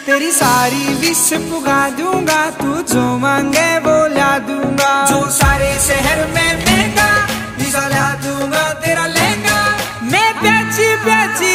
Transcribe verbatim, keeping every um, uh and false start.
तेरी सारी विश पुगा दूंगा, तू जो मांगे वो ला दूंगा। जो सारे शहर में महंगा वीजा ला दूंगा तेरा लहंगा। मैं प्याची प्याची